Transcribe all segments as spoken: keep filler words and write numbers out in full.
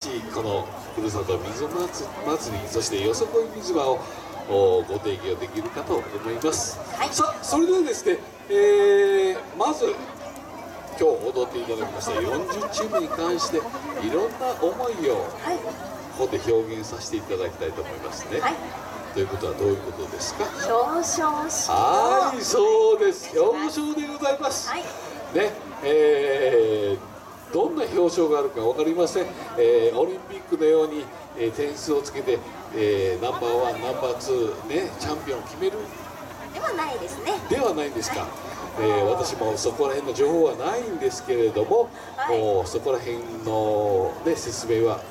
このふるさと水祭り、そしてよさこい水場をご提供できるかと思います、はい、さあそれではですね、えー、まず今日踊っていただきましたよんじゅうチームに関していろんな思いをここで表現させていただきたいと思いますね、はい、ということはどういうことですか？ 表彰式。 はい、そうです、表彰でございます、はい、ね、えーどんな表彰があるか分かりません、えー、オリンピックのように、えー、点数をつけて、えー、ナンバーワン、ナンバーツー、ね、チャンピオンを決めるではないですね。 ではないんですか、はい、えー、私もそこら辺の情報はないんですけれども、はい、もうそこら辺の、ね、説明は、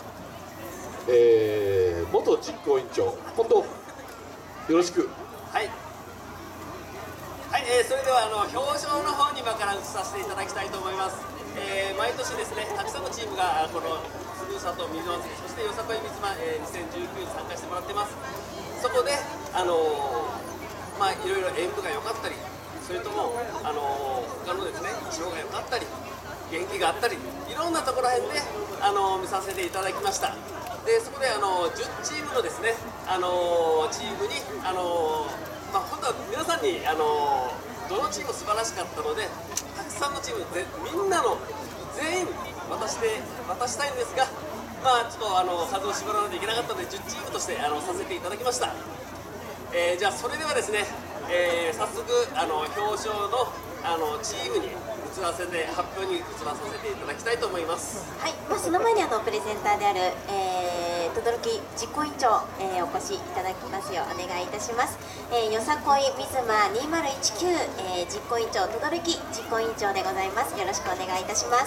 えー、元実行委員長、本当よろしく。 はい、はい、えー、それではあの表彰の方に今から移させていただきたいと思います。えー、毎年ですね、たくさんのチームがこのふるさと水祭り、そしてよさこい水間、えー、にせんじゅうきゅうに参加してもらってます。そこで、あのー、まあいろいろ演舞が良かったり、それとも、あのー、他のですね、衣装が良かったり、元気があったり、いろんなところら辺で、あのー、見させていただきました。で、そこで、あのー、じゅうチームのですね、あのー、チームに、あのー、まあ本当は皆さんに、あのーどのチームも素晴らしかったので、たくさんのチームでみんなの全員渡して渡したいんですが、まあちょっとあの数を絞らないといけなかったのでじゅうチームとしてあのさせていただきました。えー、じゃあそれではですね、えー、早速あの表彰のあのチームに移らせて発表に移らさせていただきたいと思います。 はい、まあ、その前にあのプレゼンターである、えー、轟実行委員長、えー、お越しいただきますようお願いいたします。えー、よさこい水間にせんじゅうきゅう、えー、実行委員長轟実行委員長でございます。よろしくお願いいたします。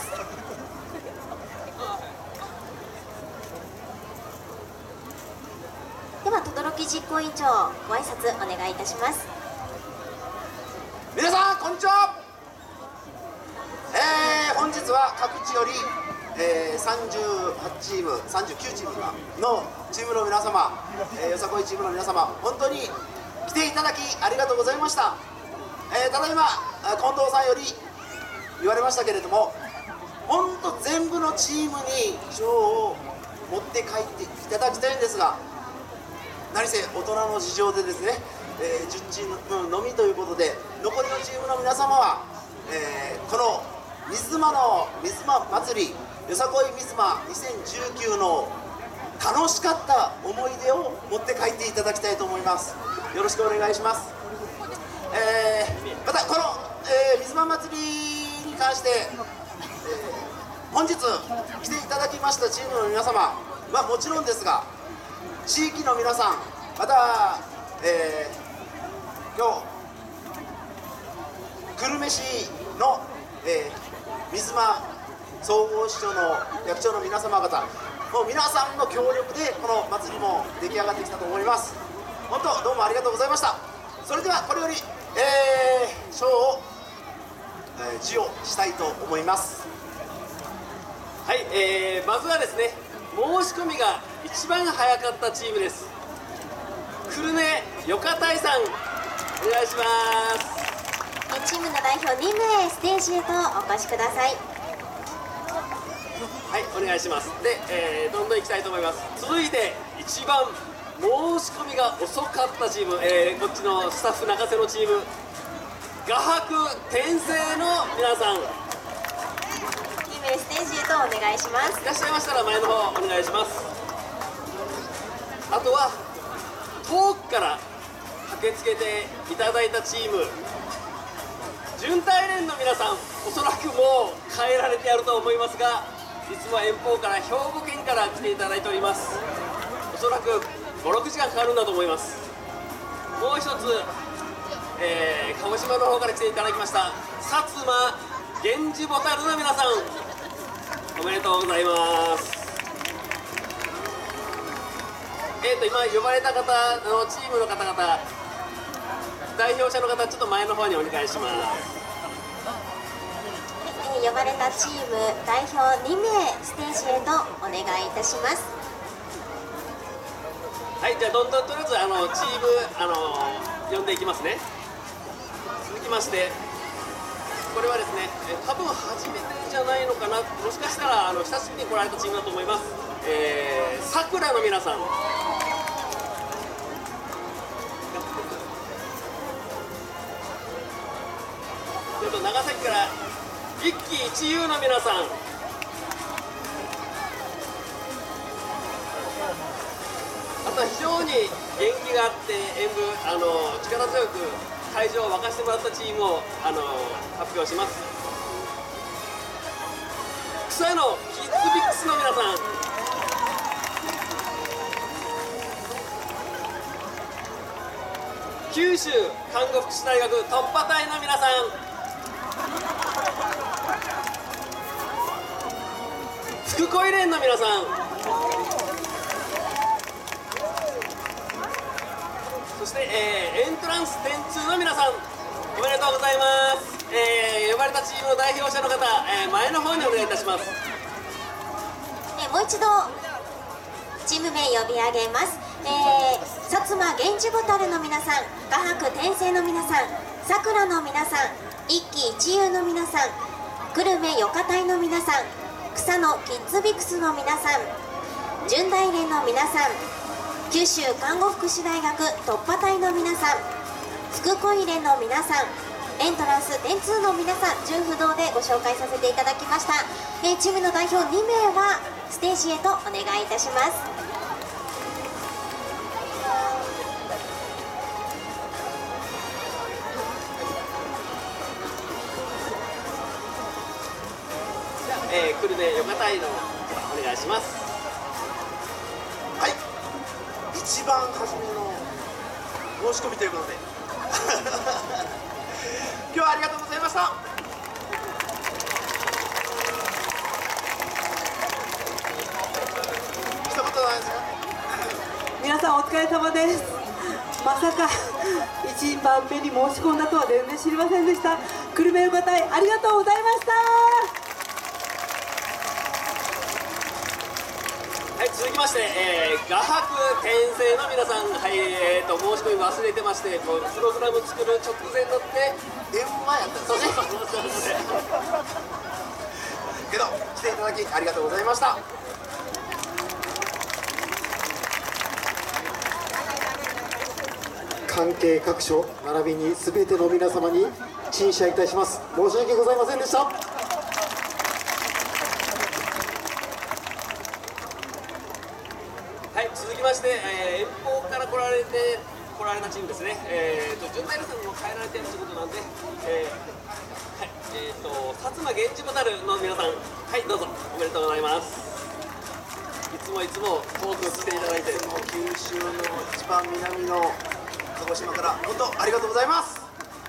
では轟実行委員長ご挨拶お願いいたします。 皆さんこんにちは。えー、本日は各地より、えー、さんじゅうはちチームさんじゅうきゅうチームのチームの皆様、えー、よさこいチームの皆様、本当に来ていただきありがとうございました。えー、ただいま近藤さんより言われましたけれども、本当全部のチームに賞を持って帰っていただきたいんですが、何せ大人の事情でですね、えー、じゅうチームのみということで、残りのチームの皆様は、えー、この水間の水間祭り、よさこい水間にせんじゅうきゅうの楽しかった思い出を持って帰っていただきたいと思います。よろしくお願いします。えー、またこの、えー、水間祭りに関して、えー、本日来ていただきましたチームの皆様はもちろんですが、地域の皆さん、また、えー、今日久留米市の、えー、水間総合支所の役長の皆様方、もう皆さんの協力でこの祭りも出来上がってきたと思います。本当どうもありがとうございました。それではこれより、えー、賞を、えー、授与したいと思います。 はい、えー、まずはですね、申し込みが一番早かったチームです。久留米よかたいさん、お願いします。 チームの代表にめいステージへとお越しください。 はい、お願いします。で、えー、どんどんいきたいと思います。続いて一番申し込みが遅かったチーム、えー、こっちのスタッフ中瀬のチーム、画伯転生の皆さん、 にめいステージへとお願いします。 いらっしゃいましたら前の方お願いします。あとは遠くから駆けつけていただいたチーム、準大連の皆さん、おそらくもう帰られてやると思いますが、いつも遠方から兵庫県から来ていただいております。おそらくごろくじかんかかるんだと思います。もう一つ、えー、鹿児島の方から来ていただきました薩摩源氏ボタルの皆さん、おめでとうございます。えーと今呼ばれた方のチームの方々、代表者の方、ちょっと前の方にお願いします。 呼ばれたチーム代表にめいステージへとお願いいたします。 はい、じゃあどんどんとりあえずあのチームあの呼んでいきますね。続きまして、これはですね、え多分初めてじゃないのかな、もしかしたらあの久しぶりに来られたチームだと思います。えくらの皆さん、それと長崎から一喜一憂の皆さん、あとは非常に元気があって演舞あの力強く会場を沸かしてもらったチームをあの発表します。草のキッズビックスの皆さん、九州看護福祉大学突破隊の皆さん、福恋連の皆さん、そして、えー、エントランス点通の皆さん、おめでとうございます。えー、呼ばれたチームの代表者の方、えー、前の方にお願いいたします。 えー、もう一度チーム名呼び上げます。えー、薩摩源氏ボタルの皆さん、画伯転生の皆さん、さくらの皆さん、一喜一憂の皆さん、久留米よか隊の皆さん、草のキッズビクスの皆さん、純大連の皆さん、九州看護福祉大学突破隊の皆さん、福恋連の皆さん、エントランス電通の皆さん、順不動でご紹介させていただきました。えー、チームの代表にめいはステージへとお願いいたします。 えー、久留米よか隊のお願いします。 はい、一番初めの申し込みということで今日はありがとうございました。一言なんですか。 皆さんお疲れ様です。まさか一番目に申し込んだとは全然知りませんでした。久留米よか隊ありがとうございました。 はい、続きまして、えー、画伯転生の皆さん、はい、えーと申し込み忘れてまして、こうプログラム作る直前だって電話やったんですね。けど来ていただきありがとうございました。 関係各所並びに全ての皆様に陳謝いたします。申し訳ございませんでした。 はい、続きまして、えー、遠方から来られて来られたチームですね。えーと純大さんも帰られてるということなんで、えー、はい、えーと薩摩源氏ボタルの皆さん、はい、どうぞおめでとうございます。いつもいつも遠く来ていただいて、 もう九州の一番南の鹿児島から本当ありがとうございます。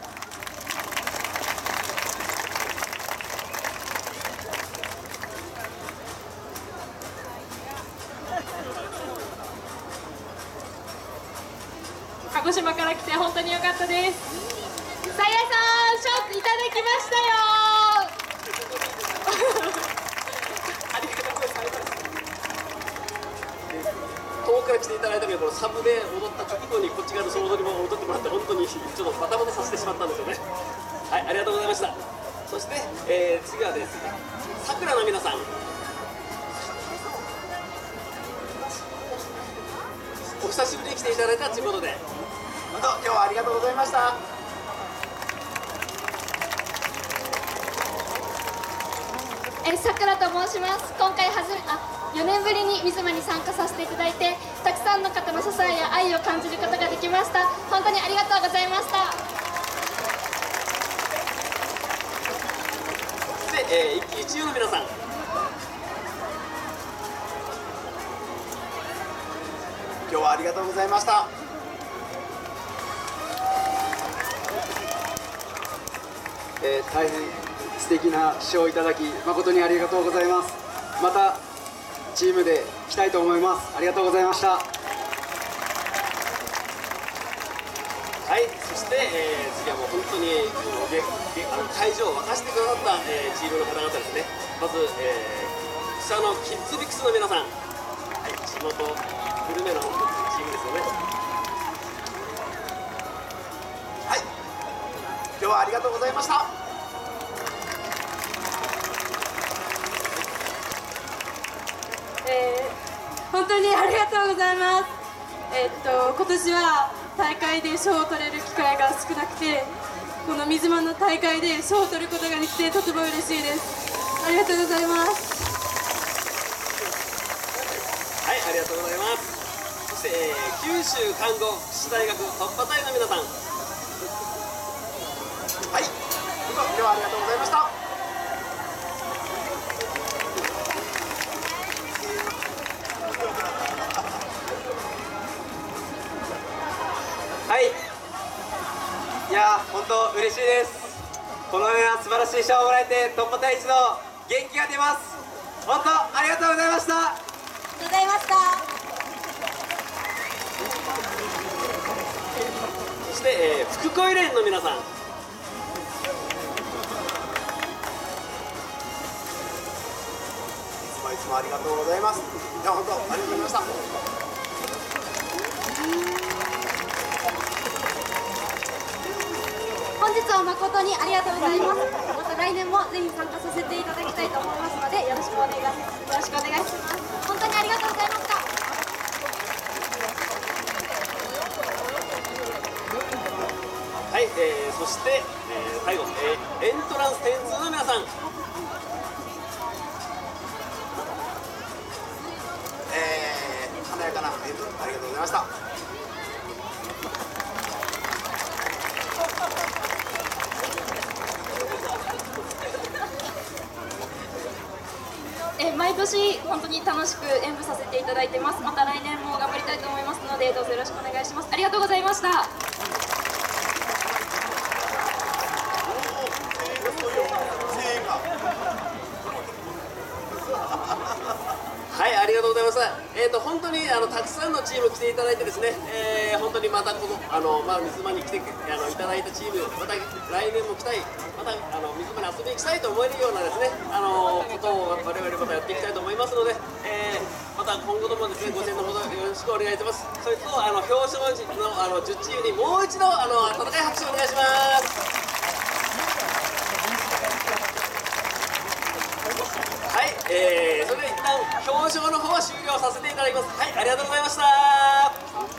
鹿児島から来て本当に良かったです。さやさん、賞いただきましたよありがとうございます。 遠くから来ていただいたけど、このサブで踊った直後にこっち側のその踊りも踊ってもらって、本当にちょっとバタバタさせてしまったんですよね。はい、ありがとうございました。そして、えー、次はですね、さくらの皆さん、お久しぶりに来ていただいたということで、 本当今日はありがとうございました。 えー、さくらと申します。今回はじめあよねんぶりに水間に参加させていただいて、たくさんの方の支えや愛を感じることができました。本当にありがとうございました。 で、えー、一喜一憂の皆さん、 今日はありがとうございました。 えー、大変素敵な賞をいただき誠にありがとうございます。またチームで来たいと思います。ありがとうございました。 はい、そして、えー、次はもう本当にでであの会場を沸かしてくださった、えー、チームの方々ですね。まず、えー、草のキッズビックスの皆さん、はい、地元久留米のチームですよね。 はい、今日はありがとうございました。 えー、 本当にありがとうございます。えっと今年は大会で賞を取れる機会が少なくて、この水間の大会で賞を取ることができてとても嬉しいです。ありがとうございます。 はい、ありがとうございます。そして、えー、九州看護福祉大学突破隊の皆さん、 はい、どうぞ今日はありがとうございました。 はい、いやー本当嬉しいです。このような素晴らしい賞をもらえて突破隊一同元気が出ます。本当ありがとうございました。 ありがとうございました。 そして、えー、福恋連の皆さん、 いつもいつもありがとうございます。いや本当ありがとうございました。 本日は誠にありがとうございます。また来年もぜひ参加させていただきたいと思いますので、よろしくお願いよろしくお願いします。本当にありがとうございました。 はい、えー、そして、えー、最後、えー、エントランス点数の皆さん、 えー、華やかな演舞ありがとうございました。 え毎年本当に楽しく演舞させていただいてます。また来年も頑張りたいと思いますので、どうぞよろしくお願いします。ありがとうございました。 はい、ありがとうございます。えーと本当にあのたくさんのチーム来ていただいてですね、えー、本当にまたこのあのまあ水間に来てあのいただいたチーム、また来年も来たい、またあの水間に遊びに来たいと思えるようなですね、あのことを我々またやっていきたいと思いますので、えー、また今後ともですねご支援のほどよろしくお願いします。それとあの表彰のあのじゅっチームにもう一度あの温かい拍手をお願いします。はい、えー、それで一旦表彰の方は終了させていただきます。はい、ありがとうございました。 あ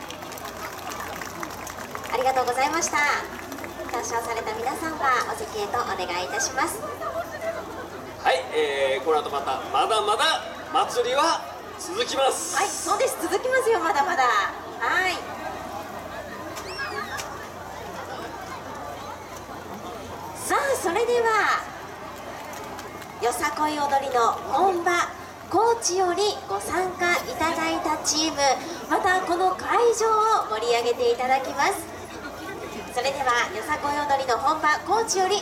りがとうございました。表彰された皆さんはお席へとお願いいたします。 はい、えー、この後またまだまだ祭りは続きます。 はい、そうです。続きますよ、まだまだ。はい。さあ、それではよさこい踊りの本場高知よりご参加いただいたチーム、またこの会場を盛り上げていただきます。それではよさこい踊りの本場高知より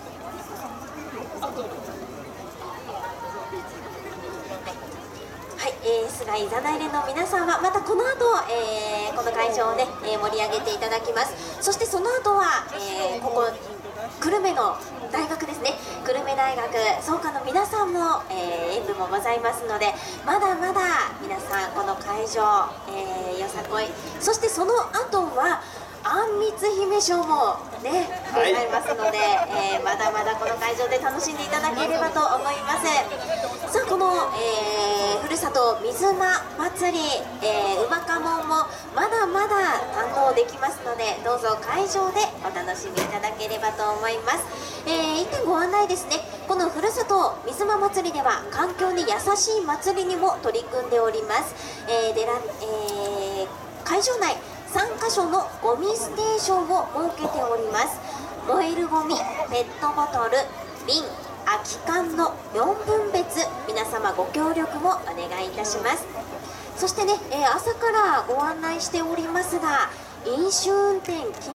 はい、えー、菅井座内連の皆さんはまたこの後、えー、この会場をね、えー、盛り上げていただきます。そしてその後は、えー、ここ久留米の大学ですね、久留米大学創価の皆さんも、えー、演舞もございますので、まだまだ皆さんこの会場、えー、よさこい、そしてその後はあんみつ姫賞もね、ございますので、えー、まだまだこの会場で楽しんでいただければと思います。さあ、この、えー、ふるさと水間祭り、えー、馬家門もまだまだ堪能できますので、どうぞ会場でお楽しみいただければと思います。えー、一点ご案内ですね。このふるさと水間祭りでは環境に優しい祭りにも取り組んでおります。えーでらえー、会場内さんかしょのゴミステーションを設けております。燃えるゴミ、ペットボトル、瓶、空き缶のよんぶん別、皆様ご協力もお願いいたします。そしてね、えー、朝からご案内しておりますが、飲酒運転